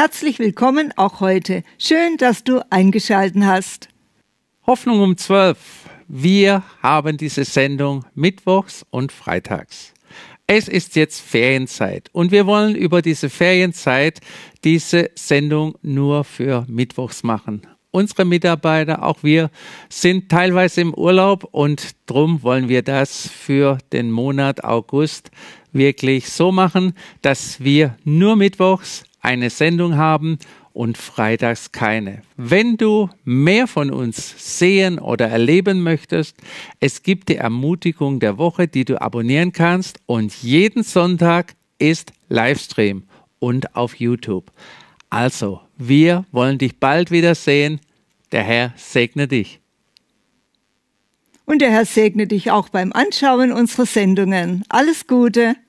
Herzlich willkommen auch heute. Schön, dass du eingeschaltet hast. Hoffnung um 12. Wir haben diese Sendung mittwochs und freitags. Es ist jetzt Ferienzeit und wir wollen über diese Ferienzeit diese Sendung nur für mittwochs machen. Unsere Mitarbeiter, auch wir, sind teilweise im Urlaub und drum wollen wir das für den Monat August wirklich so machen, dass wir nur mittwochs eine Sendung haben und freitags keine. Wenn du mehr von uns sehen oder erleben möchtest, es gibt die Ermutigung der Woche, die du abonnieren kannst, und jeden Sonntag ist Livestream und auf YouTube. Also, wir wollen dich bald wiedersehen. Der Herr segne dich. Und der Herr segne dich auch beim Anschauen unserer Sendungen. Alles Gute.